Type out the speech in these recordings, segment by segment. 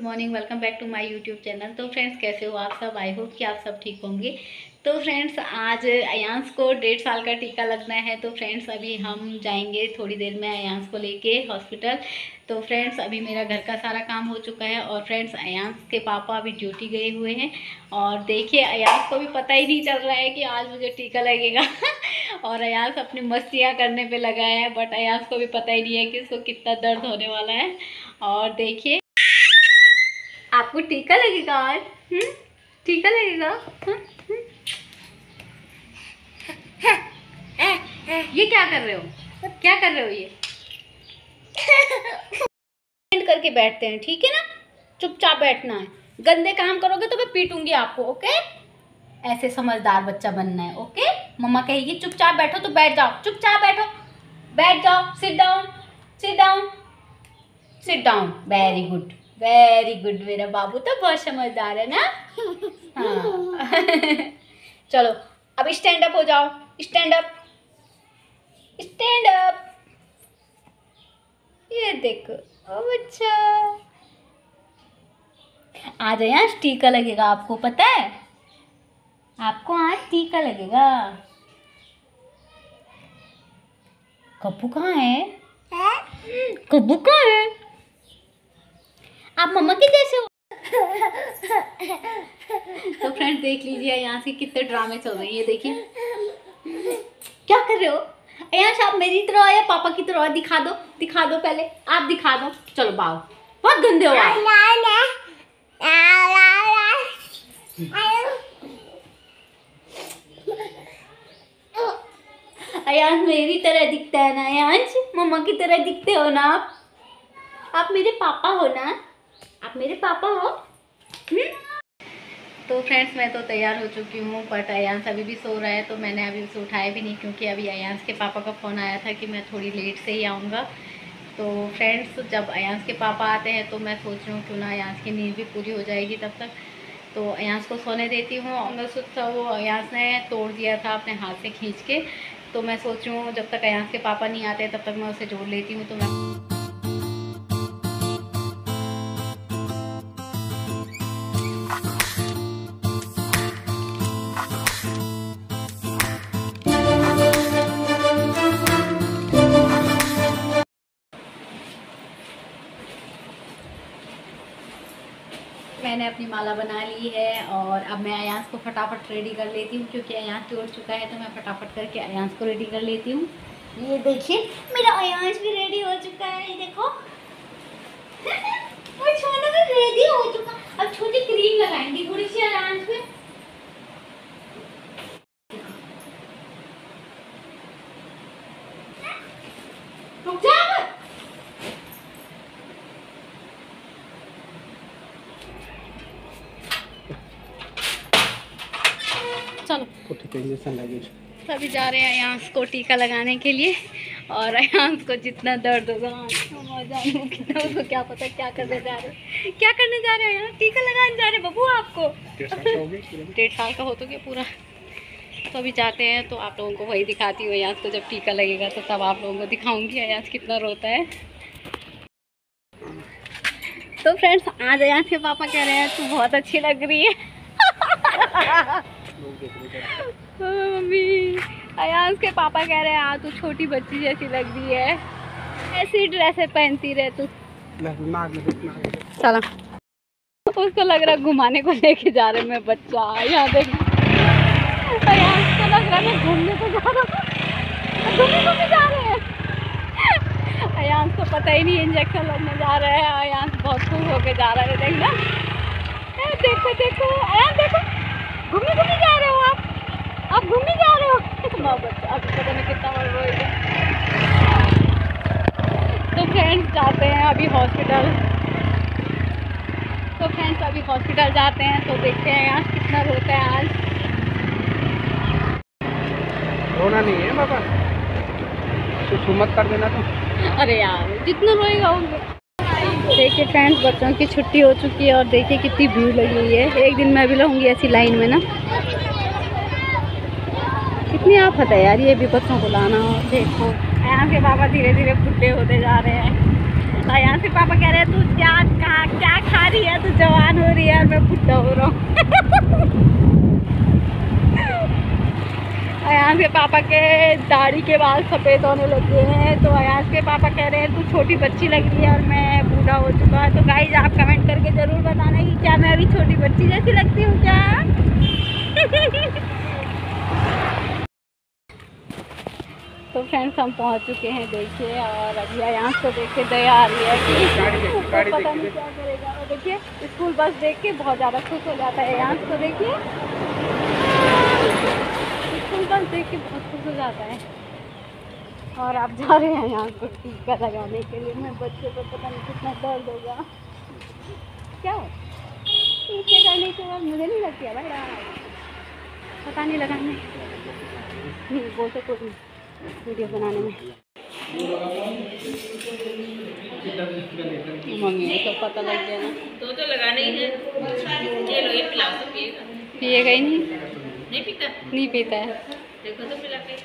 Morning, welcome back to my YouTube channel. तो friends, कैसे हो आप सब? आई होप कि आप सब ठीक होंगे। तो फ्रेंड्स, आज अयांश को 1.5 साल का टीका लगना है। तो फ्रेंड्स, अभी हम जाएंगे थोड़ी देर में अयांश को लेके हॉस्पिटल। तो फ्रेंड्स, अभी मेरा घर का सारा काम हो चुका है और फ्रेंड्स, अयांश के पापा अभी ड्यूटी गए हुए हैं। और देखिए, अयांश को भी पता ही नहीं चल रहा है कि आज मुझे टीका लगेगा और अयांश अपनी मस्तियाँ करने पे लगा है, बट अयांश को भी पता ही नहीं है कि उसको कितना दर्द होने वाला है। और देखिए, आपको टीका लगेगा आज। टीका लगेगा। ये क्या कर रहे हो? क्या कर रहे हो? ये करके बैठते हैं, ठीक है ना? चुपचाप बैठना है। गंदे काम करोगे तो मैं पीटूंगी आपको, ओके? ऐसे समझदार बच्चा बनना है, ओके? मम्मा कहेगी चुपचाप बैठो तो बैठ जाओ। चुपचाप बैठो, बैठ जाओ। Sit down, sit down, sit down. Very good, very good. मेरा बाबू तो बहुत समझदार है ना। हाँ। चलो, अब स्टैंड अप हो जाओ। Stand up, stand up. ये देखो, ओ बच्चा। आज यहाँ टीका लगेगा, आपको पता है? आपको आज टीका लगेगा। कब्बू कहाँ है? कब्बू कहाँ है? आप मम्मा के जैसे हो। तो फ्रेंड्स, देख लीजिए यहाँ से कितने ड्रामे चल रहे हैं। ये देखिए, क्या कर रहे हो? यहाँ आप मेरी तरह या पापा की तरह? दिखा दो, दिखा दो, पहले आप दिखा दो। चलो बाओ, बहुत गंदे हो आप। अयांश मेरी तरह दिखता है ना? अयांश मम्मा की तरह दिखते हो ना आप मेरे पापा हो ना? आप मेरे पापा हो। तो फ्रेंड्स, मैं तो तैयार हो चुकी हूँ, बट अयांश अभी भी सो रहा है। तो मैंने अभी उसे उठाया भी नहीं, क्योंकि अभी अयांश के पापा का फ़ोन आया था कि मैं थोड़ी लेट से ही आऊँगा। तो फ्रेंड्स, जब अयांश के पापा आते हैं तो मैं सोच रही हूँ क्यों ना अयांश की नींद भी पूरी हो जाएगी तब तक। तो अयांश को सोने देती हूँ। मंगलसूत्र वो अयांश ने तोड़ दिया था अपने हाथ से खींच के। तो मैं सोच रही हूँ जब तक अयांश के पापा नहीं आते तब तक मैं उसे जोड़ लेती हूँ। तो मैं मैंने अपनी माला बना ली है और अब मैं अयांश को फटाफट रेडी कर लेती हूँ, क्योंकि अयांश तोड़ चुका है। तो मैं फटाफट करके अयांश को रेडी कर लेती हूँ। ये देखिए, मेरा अयांश भी रेडी हो चुका है। ये देखो, और सोना भी रेडी हो चुका। अब छोटी क्रीम लगाएंगे थोड़ी सी अयांश पे। रुक जा। चलो, अभी जा रहे हैं अयांश को टीका लगाने के लिए। और अयांश को जितना दर्द होगा, कितना, उसको क्या पता क्या करने जा रहे। क्या करने जा रहे हैं? टीका लगाने जा रहे हैं बबू आपको। 1.5 साल का हो तो गया पूरा। तो अभी जाते हैं, तो आप लोगों को वही दिखाती हूँ। अयांश को जब टीका लगेगा तो तब आप लोगों को दिखाऊंगी अयांश कितना रोता है। तो फ्रेंड्स, आज अयांश के पापा कह रहे हैं तू बहुत अच्छी लग रही है। मम्मी, अयांश के पापा कह रहे हैं आज तू छोटी बच्ची जैसी लग रही है, ऐसी ड्रेसें पहनती रहे तू। चलो, उसको लग रहा घुमाने को लेके जा रहे मैं बच्चा। यहाँ देख, अयांश को लग रहा मैं घूमने को जा रहा हूँ। घूमने को भी जा रहे हैं। अयांश को पता ही नहीं इंजेक्शन लगने जा रहा है। अयांश बहुत खुश होके जा रहा है। देखना, देखो देखो अयांश, देखो घूमने को भी जा रहे हो आप घूमने जा रहे हो। बच्चा अभी पता नहीं कितना बड़ा रोएगा। तो फ्रेंड्स, जाते हैं अभी हॉस्पिटल। जाते हैं तो देखते हैं आज कितना रोता है। आज रोना नहीं है बाबा, कुछ मत कर देना तुम। अरे यार, जितना रोएगा होगा। देखिए फ्रेंड्स, बच्चों की छुट्टी हो चुकी है और देखिए कितनी भीड़ लगी हुई है। एक दिन मैं भी रहूँगी ऐसी लाइन में ना। कितनी आफत है यार ये भी बच्चों को लाना। और देखो, यहाँ के पापा धीरे धीरे बुढ़े होते जा रहे हैं। यहाँ से पापा कह रहे हैं तू क्या खा रही है, तू जवान हो रही है और मैं बुढ़ा हो रहा हूँ। अयान के पापा के दाढ़ी के बाल सफ़ेद होने लगे हैं, तो अयान के पापा कह रहे हैं तू छोटी बच्ची लग रही है और मैं बूढ़ा हो चुका है। तो गाइस आप कमेंट करके ज़रूर बताना कि क्या मैं अभी छोटी बच्ची जैसी लगती हूँ क्या। तो फ्रेंड्स हम पहुँच चुके हैं देखिए, और अभी अयान को देख के दया आ रही है कि पता नहीं क्या करेगा। और देखिए स्कूल बस देख के बहुत ज़्यादा खुश हो जाता है अयान को, देखिए स्कूल बस देख के बहुत खुश हो जाता है। और आप जा रहे हैं यहाँ को टीका लगाने के लिए। मैं बच्चे को पता नहीं कितना दर्द होगा। क्या हो टीके करने के बाद मुझे नहीं लगती है भाई, पता नहीं लगाने बोलते कोई वीडियो बनाने में। मम्मी को सब पता लग गया ना, तो लगाने ही है। ये लो, ये पिलाओ तो पिएगा। पिएगा ही नहीं पीता, नहीं पीता है। देखो तो पिला के।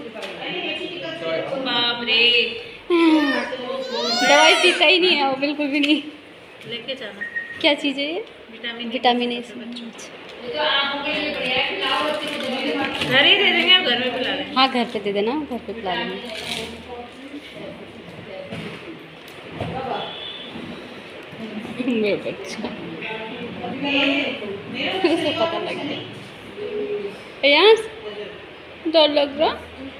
बाप रे, दवाई पीता ही नहीं है वो, बिल्कुल भी नहीं। लेके जाना। क्या चीज़ है ये? Vitamin A. घर ही दे देंगे, घर में पिला देंगे। हाँ घर पे दे देना, घर पे पिला देंगे। मेरे बच्चा उसे पता लग गया यार, डर लग रहा।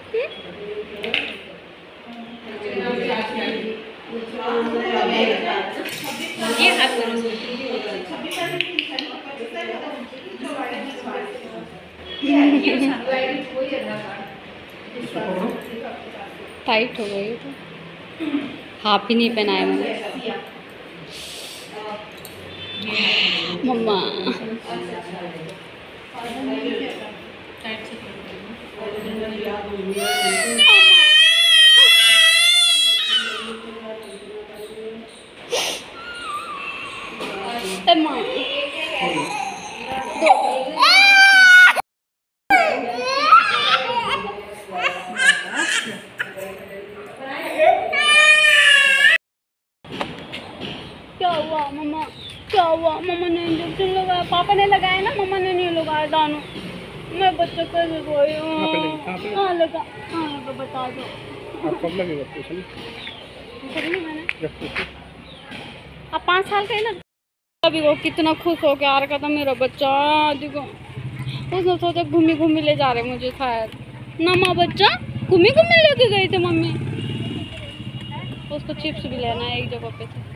ये हाथ करो। टाइट हो गई तो हाफ ही नहीं पहनाया मैंने। मम्मा क्या हुआ मम्मा, क्या हुआ? मम्मा ने इंजेक्शन लगाया, पापा ने लगाया ना, मम्मा ने नहीं लगाया दानू। मैं बच्चा कैसे रोई हूँ। हाँ लगा बता दो। आप कब लगेगा ऑपरेशन? अब 5 साल का है ना। अभी वो कितना खुश हो के आ रखा था मेरा बच्चा, देखो उसने सोचा घूमी घूमी ले जा रहे मुझे शायद ना। माँ बच्चा घूमी घूमी लेके गई थे मम्मी। उसको चिप्स भी लेना है एक जगह पे थे।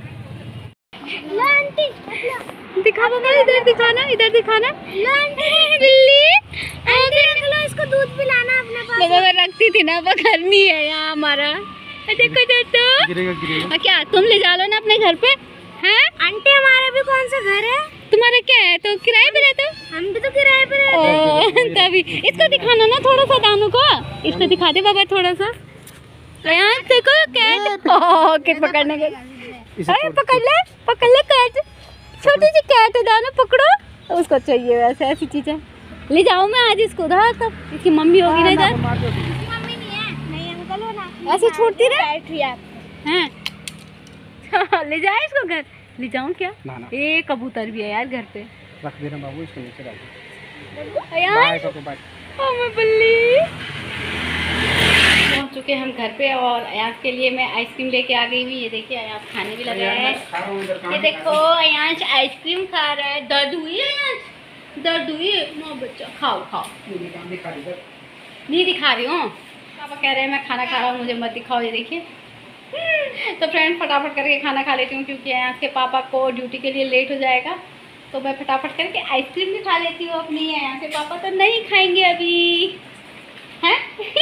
दिखा बाबा, इधर दिखाना, इधर दिखाना। बिल्ली इसको दूध पिलाना अपने पास। बाबा मैं रखती थी ना, वो घर नहीं है यहाँ हमारा। देखो तो गिरेगा। क्या तुम ले जा लो ना अपने घर पे हैं? आंटी हमारा भी कौन सा घर है? तुम्हारा क्या है? तो किराए पे रहते हो? हम भी तो किराए पे रहते हैं। तभी इसको दिखाना ना थोड़ा सा दानू को, इसको दिखा दे बाबा थोड़ा सा। यहाँ देखो कैट, कैट पकड़ने के। अरे पकड़ ले कैट, छोटी सी कैट है दानू, पकड़ो। उसको चाहिए वैसे ऐसी चीजें। ले जाओ मैं आज इसको उधर, तब इसकी मम्मी होगी ना इधर। मम्मी नहीं है, नहीं अंकल हो ना। ऐसे छोड़ती रहे हैं। ले जाए इसको घर, ले जाऊं क्या? ना। एक कबूतर भी है यार घर पे, रख देना बाबू, इसको नीचे डाल दो। यार मैं बल्ली। पहुंच चुके हम घर पे, और अयाज के लिए मैं आइसक्रीम लेके आ गई हूँ। ये देखिए अयाज खाने भी लगा है। ये देखो अयाज आइसक्रीम खा रहा है। दर्द हुई है अयाज? दर्द हुई है? माँ बच्चा खाओ खाओ। नहीं दिखा रही हूँ, पापा कह रहे हैं मैं खाना खा रहा हूँ मुझे मत दिखाओ। ये देखिए। तो फ्रेंड फटाफट करके खाना खा लेती हूँ, क्योंकि अयाज के पापा को ड्यूटी के लिए लेट हो जाएगा। तो मैं फटाफट करके आइसक्रीम भी खा लेती हूँ अपनी। अयाज के पापा तो नहीं खाएंगे अभी हैं।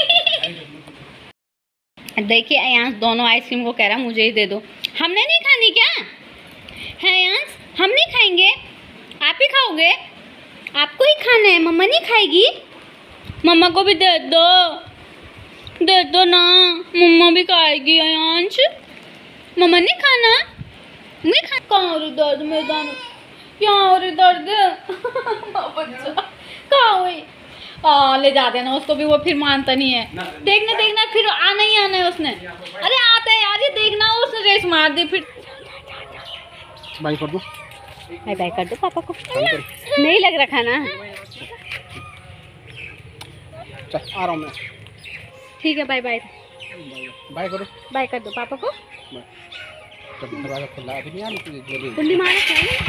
देखिए अयांश दोनों आइसक्रीम को कह रहा है मुझे ही दे दो। हमने नहीं खानी क्या है अयांश? हम नहीं खाएंगे, आप ही खाओगे? आपको ही खाना है, मम्मा नहीं खाएगी? मम्मा को भी दे दो ना, मम्मा भी खाएगी। अयांश मम्मा नहीं खाना, नहीं खा। कहाँ हो रही दर्द में दानू, यहाँ हो रही दर्द। बच्चा कहाँ हुई? ले जा देना उसको भी, वो फिर मानता नहीं है। देखना फिर आना ही आना है उसने। अरे आता है यार, ये देखना उसने रेस मार दी फिर। बाय कर दो, बाय बाय कर दो पापा को। नहीं लग रखा ना। चल आ रहा हूँ मैं। ठीक है बाय बाय। बाय करो, बाय कर दो पापा को। जब दरवाजा खुला अभी नहीं आनी तुझे जल्दी। कुंडी मारो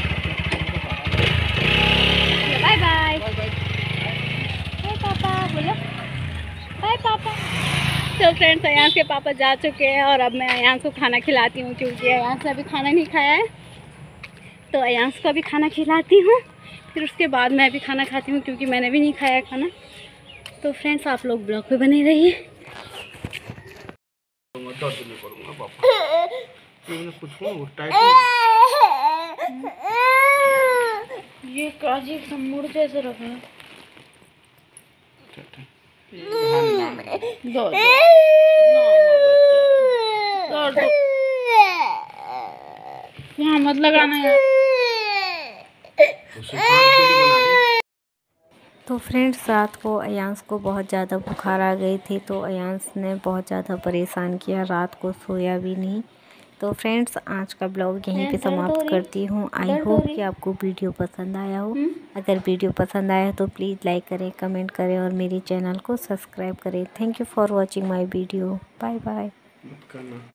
बाय बाय। बाय पापा बोलो बाय पापा। तो फ्रेंड्स अयांश के पापा जा चुके हैं और अब मैं अयांश को खाना खिलाती हूँ क्योंकि अयांश ने अभी खाना नहीं खाया है। तो अयांश को अभी खाना खिलाती हूँ, फिर उसके बाद मैं भी खाना खाती हूँ क्योंकि मैंने भी नहीं खाया खाना। तो फ्रेंड्स आप लोग ब्लॉग पे बने रहिए। ये काजी मुड़ जैसे रखा है। यहाँ मत लगाना यार। तो फ्रेंड्स रात को अयांश को बहुत ज़्यादा बुखार आ गई थी, तो अयांश ने बहुत ज़्यादा परेशान किया, रात को सोया भी नहीं। तो फ्रेंड्स आज का ब्लॉग यहीं पे समाप्त करती हूँ। आई होप कि आपको वीडियो पसंद आया हो। अगर वीडियो पसंद आया तो प्लीज़ लाइक करें, कमेंट करें और मेरे चैनल को सब्सक्राइब करें। Thank you for watching my video. Bye bye.